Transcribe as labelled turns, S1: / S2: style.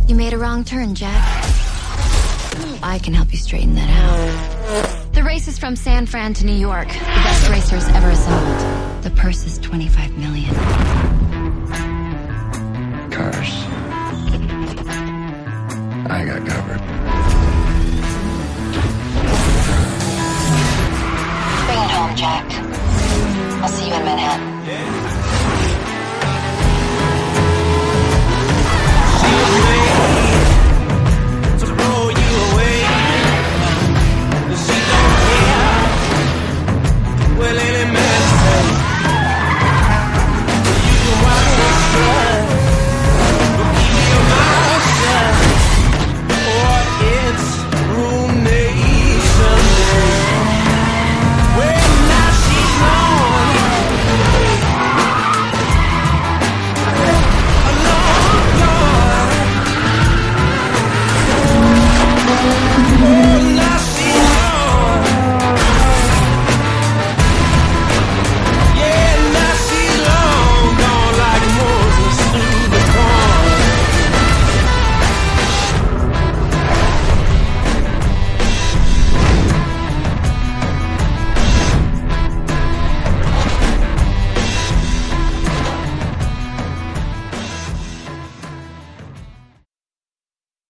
S1: You made a wrong turn, Jack. I can help you straighten that out. The race is from San Fran to New York. The best racers ever assembled. The purse is $25 million.
S2: Cars. I got covered.
S1: Bring it home, Jack. I'll see you in Manhattan.